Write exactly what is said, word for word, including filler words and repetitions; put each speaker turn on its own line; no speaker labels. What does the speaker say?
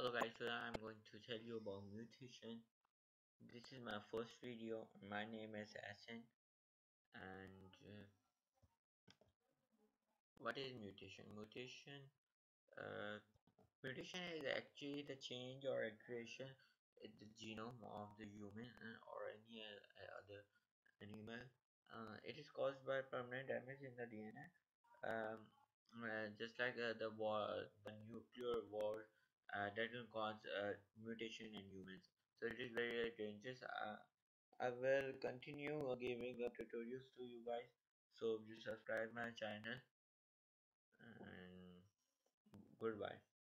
Hello guys, so I'm going to tell you about mutation. This is my first video. My name is Asen, and uh, what is mutation? Mutation, uh, mutation is actually the change or alteration in the genome of the human uh, or any uh, other animal. Uh, it is caused by permanent damage in the D N A. Um, uh, just like uh, the war, the nuclear war uh, that can cause uh, mutation in humans. So it is very, very dangerous. Uh, I will continue uh, giving uh, tutorials to you guys. So you subscribe my channel and goodbye.